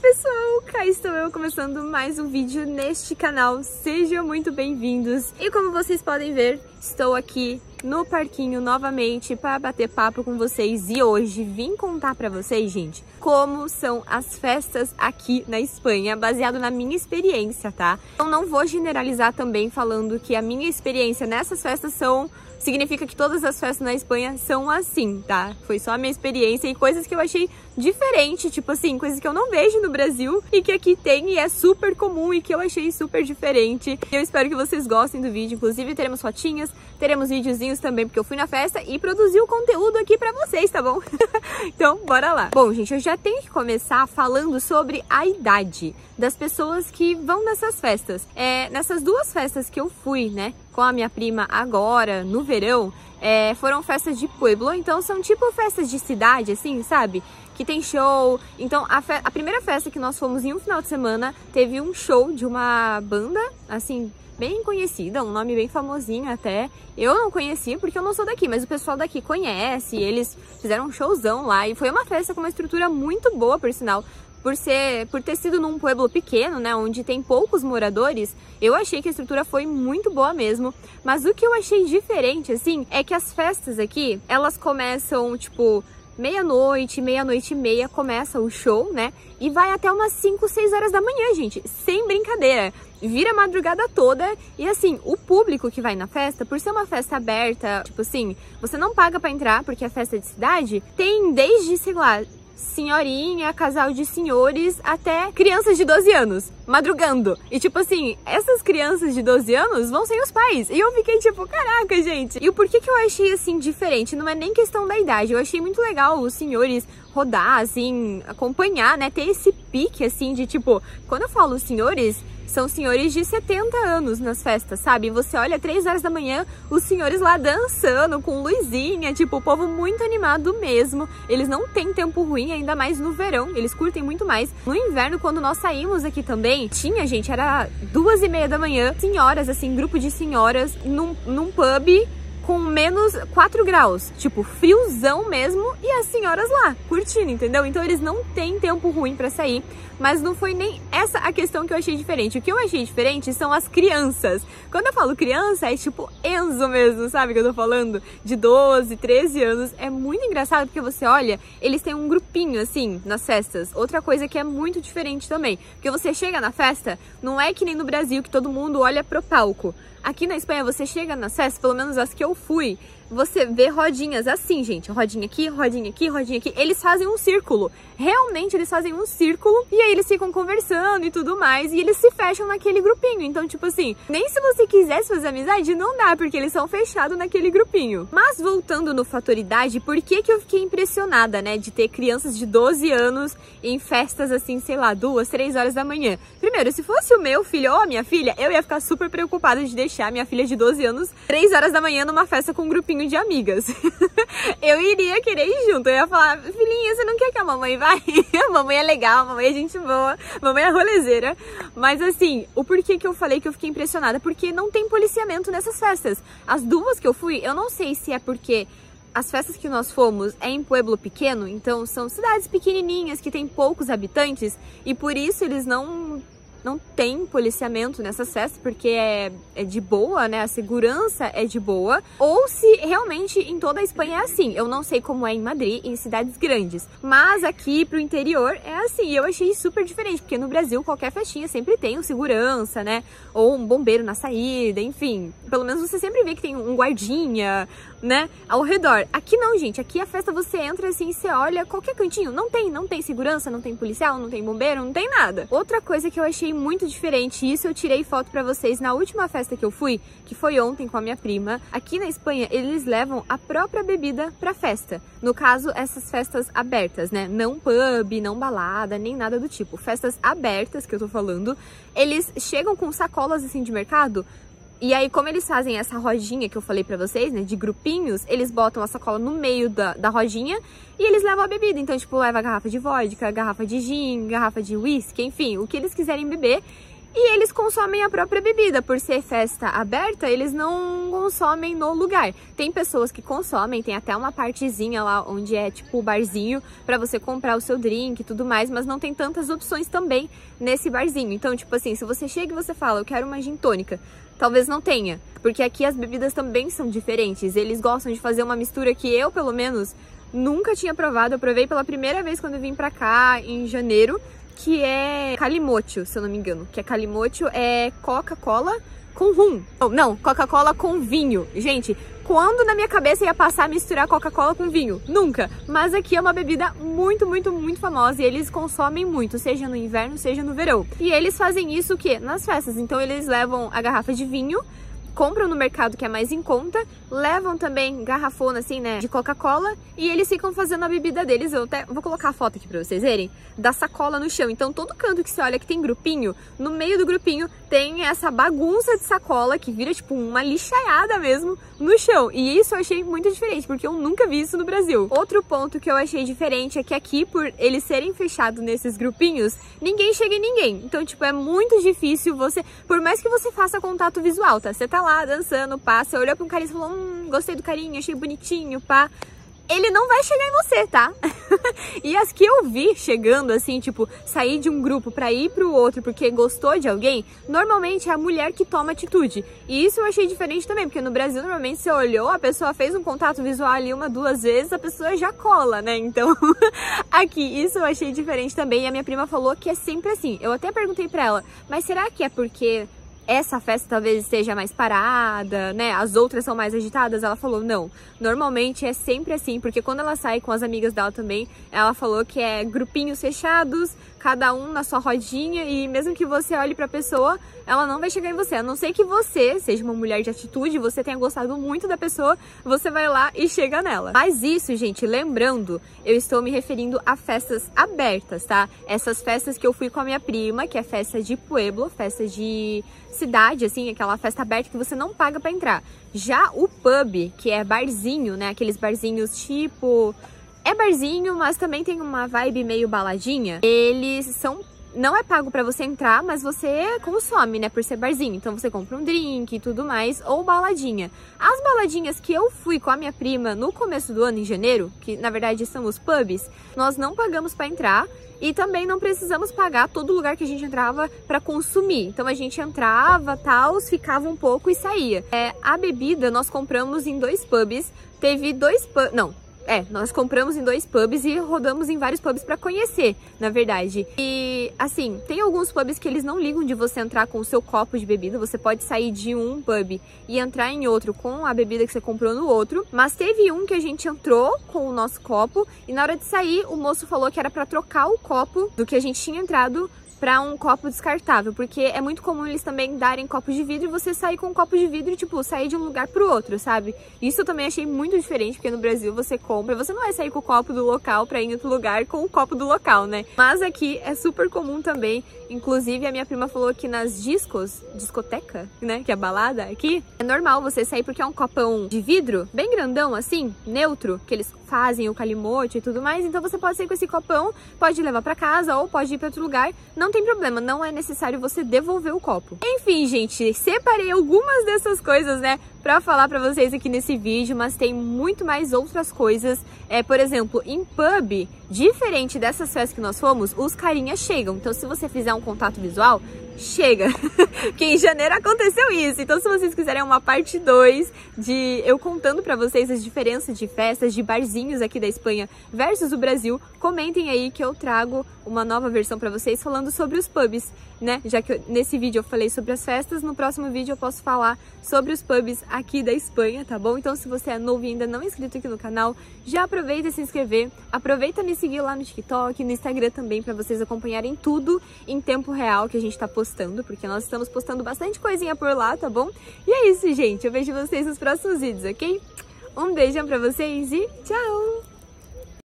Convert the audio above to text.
pessoal, cá estou eu começando mais um vídeo neste canal, sejam muito bem-vindos. E como vocês podem ver, estou aqui no parquinho novamente para bater papo com vocês. E hoje vim contar para vocês, gente, como são as festas aqui na Espanha, baseado na minha experiência, tá? Eu não vou generalizar também falando que a minha experiência nessas festas significa que todas as festas na Espanha são assim, tá? Foi só a minha experiência e coisas que eu achei diferente, tipo assim, coisas que eu não vejo no Brasil e que aqui tem e é super comum e que eu achei super diferente. Eu espero que vocês gostem do vídeo, inclusive teremos fotinhas, teremos videozinhos também, porque eu fui na festa e produzi o conteúdo aqui pra vocês, tá bom? Então, bora lá. Bom, gente, eu já tenho que começar falando sobre a idade das pessoas que vão nessas festas. Nessas duas festas que eu fui, né, com a minha prima agora, no verão, foram festas de pueblo, então são tipo festas de cidade, assim, sabe? Que tem show. Então, a primeira festa que nós fomos em um final de semana, teve um show de uma banda, assim, bem conhecida, um nome bem famosinho até. Eu não conhecia porque eu não sou daqui, mas o pessoal daqui conhece, eles fizeram um showzão lá e foi uma festa com uma estrutura muito boa, por sinal. Por ter sido num pueblo pequeno, né, onde tem poucos moradores, eu achei que a estrutura foi muito boa mesmo. Mas o que eu achei diferente, assim, é que as festas aqui, elas começam, tipo, meia-noite, meia-noite e meia começa o show, né? E vai até umas 5, 6 horas da manhã, gente, sem brincadeira. Vira a madrugada toda e assim, o público que vai na festa, por ser uma festa aberta, tipo assim, você não paga pra entrar porque é festa de cidade, tem desde, sei lá, senhorinha, casal de senhores, até crianças de 12 anos, madrugando. E tipo assim, essas crianças de 12 anos vão sem os pais. E eu fiquei tipo, caraca, gente. E o porquê que eu achei assim diferente, não é nem questão da idade. Eu achei muito legal os senhores rodar, assim, acompanhar, né, ter esse pique, assim, de tipo, quando eu falo senhores, são senhores de 70 anos nas festas, sabe? Você olha 3 horas da manhã, os senhores lá dançando, com luzinha, tipo, o povo muito animado mesmo. Eles não têm tempo ruim, ainda mais no verão, eles curtem muito mais. No inverno, quando nós saímos aqui também, tinha, gente, era 2h30 da manhã, senhoras, assim, grupo de senhoras, num pub com menos 4 graus, tipo, friozão mesmo, e as senhoras lá, curtindo, entendeu? Então eles não têm tempo ruim pra sair, mas não foi nem essa a questão que eu achei diferente. O que eu achei diferente são as crianças. Quando eu falo criança, é tipo Enzo mesmo, sabe que eu tô falando? De 12, 13 anos. É muito engraçado porque você olha, eles têm um grupinho, assim, nas festas. Outra coisa que é muito diferente também, porque você chega na festa, não é que nem no Brasil, que todo mundo olha pro palco. Aqui na Espanha, você chega nas festas, pelo menos as que eu fui, você vê rodinhas assim, gente. Rodinha aqui, rodinha aqui, rodinha aqui. Eles fazem um círculo. Realmente, eles fazem um círculo. E aí, eles ficam conversando e tudo mais. E eles se fecham naquele grupinho. Então, tipo assim, nem se você quisesse fazer amizade, não dá. Porque eles são fechados naquele grupinho. Mas, voltando no fator idade, por que que eu fiquei impressionada, né? De ter crianças de 12 anos em festas assim, sei lá, 2, 3 horas da manhã. Primeiro, se fosse o meu filho ou a minha filha, eu ia ficar super preocupada de deixar minha filha de 12 anos 3 horas da manhã numa festa com um grupinho de amigas. Eu iria querer ir junto. Eu ia falar, filhinha, você não quer que a mamãe vá? A mamãe é legal, a mamãe é gente boa, a mamãe é rolezeira. Mas assim, o porquê que eu falei que eu fiquei impressionada? Porque não tem policiamento nessas festas. As duas que eu fui, eu não sei se é porque as festas que nós fomos é em pueblo pequeno, então são cidades pequenininhas que tem poucos habitantes e por isso eles não tem policiamento nessas festas, porque é de boa, né? A segurança é de boa. Ou se realmente em toda a Espanha é assim. Eu não sei como é em Madrid, em cidades grandes. Mas aqui pro interior é assim. E eu achei super diferente, porque no Brasil qualquer festinha sempre tem um segurança, né? Ou um bombeiro na saída, enfim. Pelo menos você sempre vê que tem um guardinha, né? Ao redor. Aqui não, gente. Aqui a festa você entra assim e você olha qualquer cantinho. Não tem segurança, não tem policial, não tem bombeiro, não tem nada. Outra coisa que eu achei muito diferente, isso eu tirei foto pra vocês na última festa que eu fui, que foi ontem com a minha prima. Aqui na Espanha, eles levam a própria bebida pra festa. No caso, essas festas abertas, né? Não pub, não balada, nem nada do tipo. Festas abertas, que eu tô falando, eles chegam com sacolas assim de mercado. E aí, como eles fazem essa rodinha que eu falei pra vocês, né, de grupinhos, eles botam a sacola no meio da rodinha e eles levam a bebida. Então, tipo, leva garrafa de vodka, garrafa de gin, garrafa de whisky, enfim, o que eles quiserem beber. E eles consomem a própria bebida, por ser festa aberta, eles não consomem no lugar. Tem pessoas que consomem, tem até uma partezinha lá onde é tipo o barzinho pra você comprar o seu drink e tudo mais, mas não tem tantas opções também nesse barzinho. Então, tipo assim, se você chega e você fala, eu quero uma gin tônica, talvez não tenha, porque aqui as bebidas também são diferentes. Eles gostam de fazer uma mistura que eu, pelo menos, nunca tinha provado. Eu provei pela primeira vez quando eu vim pra cá em janeiro, que é calimocho, se eu não me engano. Que é calimocho, é Coca-Cola com rum. Não, Coca-Cola com vinho. Gente, quando na minha cabeça ia passar a misturar Coca-Cola com vinho? Nunca. Mas aqui é uma bebida muito, muito, muito famosa e eles consomem muito, seja no inverno, seja no verão. E eles fazem isso o quê? Nas festas. Então eles levam a garrafa de vinho, compram no mercado que é mais em conta, levam também garrafona assim, né, de Coca-Cola e eles ficam fazendo a bebida deles. Eu até vou colocar a foto aqui pra vocês verem, da sacola no chão. Então todo canto que você olha que tem grupinho, no meio do grupinho tem essa bagunça de sacola que vira tipo uma lixaiada mesmo no chão. E isso eu achei muito diferente, porque eu nunca vi isso no Brasil. Outro ponto que eu achei diferente é que aqui, por eles serem fechados nesses grupinhos, ninguém chega em ninguém. Então, tipo, é muito difícil você, por mais que você faça contato visual, tá? Você tá lá dançando, pá, você olhou pra um carinha e falou, gostei do carinha, achei bonitinho, pá. Ele não vai chegar em você, tá? E as que eu vi chegando, assim, tipo, sair de um grupo pra ir pro outro porque gostou de alguém, normalmente é a mulher que toma atitude. E isso eu achei diferente também, porque no Brasil, normalmente, você olhou, a pessoa fez um contato visual ali uma, duas vezes, a pessoa já cola, né? Então, aqui, isso eu achei diferente também. E a minha prima falou que é sempre assim. Eu até perguntei pra ela, mas será que é porque essa festa talvez esteja mais parada, né? As outras são mais agitadas? Ela falou, não. Normalmente é sempre assim, porque quando ela sai com as amigas dela também, ela falou que é grupinhos fechados, cada um na sua rodinha, e mesmo que você olhe pra pessoa, ela não vai chegar em você. A não ser que você seja uma mulher de atitude, você tenha gostado muito da pessoa, você vai lá e chega nela. Mas isso, gente, lembrando, eu estou me referindo a festas abertas, tá? Essas festas que eu fui com a minha prima, que é festa de pueblo, festa de cidade, assim, aquela festa aberta que você não paga pra entrar. Já o pub, que é barzinho, né? Aqueles barzinhos tipo... É barzinho, mas também tem uma vibe meio baladinha. Eles são... Não é pago pra você entrar, mas você consome, né? Por ser barzinho. Então você compra um drink e tudo mais, ou baladinha. As baladinhas que eu fui com a minha prima no começo do ano, em janeiro, que na verdade são os pubs, nós não pagamos pra entrar. E também não precisamos pagar todo lugar que a gente entrava para consumir. Então a gente entrava, tal, ficava um pouco e saía. A bebida nós compramos em 2 pubs. Teve 2 pubs... Não. Nós compramos em 2 pubs e rodamos em vários pubs pra conhecer, na verdade. E, assim, tem alguns pubs que eles não ligam de você entrar com o seu copo de bebida. Você pode sair de um pub e entrar em outro com a bebida que você comprou no outro. Mas teve um que a gente entrou com o nosso copo e na hora de sair o moço falou que era pra trocar o copo do que a gente tinha entrado para um copo descartável, porque é muito comum eles também darem copos de vidro e você sair com um copo de vidro e, tipo, sair de um lugar pro outro, sabe? Isso eu também achei muito diferente, porque no Brasil você compra, você não vai sair com o copo do local pra ir em outro lugar com o copo do local, né? Mas aqui é super comum também, inclusive a minha prima falou que nas discoteca, né, que é a balada aqui, é normal você sair porque é um copão de vidro, bem grandão assim, neutro, que eles fazem o calimocho e tudo mais, então você pode sair com esse copão, pode levar pra casa ou pode ir pra outro lugar, não tem problema, não é necessário você devolver o copo. Enfim, gente, separei algumas dessas coisas, né, pra falar pra vocês aqui nesse vídeo, mas tem muito mais outras coisas. Por exemplo, em pub, diferente dessas festas que nós fomos, os carinhas chegam. Então, se você fizer um contato visual, chega. Porque em janeiro aconteceu isso. Então, se vocês quiserem uma parte 2 de eu contando pra vocês as diferenças de festas, de barzinhos aqui da Espanha versus o Brasil, comentem aí que eu trago uma nova versão pra vocês falando sobre os pubs, né? Já que nesse vídeo eu falei sobre as festas, no próximo vídeo eu posso falar sobre os pubs aqui da Espanha, tá bom? Então, se você é novo e ainda não é inscrito aqui no canal, já aproveita e se inscrever, aproveita me seguir lá no TikTok, no Instagram também, pra vocês acompanharem tudo em tempo real que a gente tá postando, porque nós estamos postando bastante coisinha por lá, tá bom? E é isso, gente, eu vejo vocês nos próximos vídeos, ok? Um beijão pra vocês e tchau!